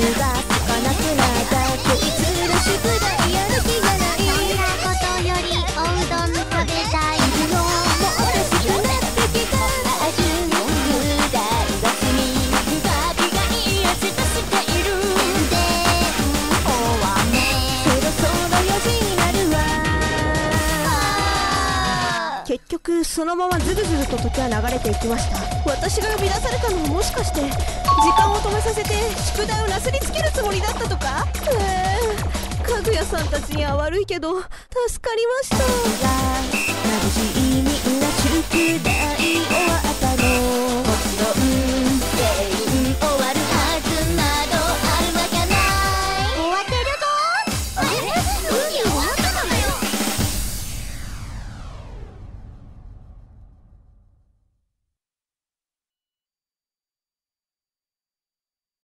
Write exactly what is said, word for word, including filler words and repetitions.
が少なくなった。いつの宿題やる気がない。 そんなことよりおうどん食べたい。 もうおかしくなってきた。宿題が済みバビがいいやつとしている。 でもはねそろそろよじになるわ。 結局そのままずるずると時は流れていきました。私が呼び出されたのはもしかして時間を止めさせて宿題をなすりつけるつもりだったとか。えー、かぐやさんたちには悪いけど助かりました。 眩しいみんな宿題終わったの。もちろん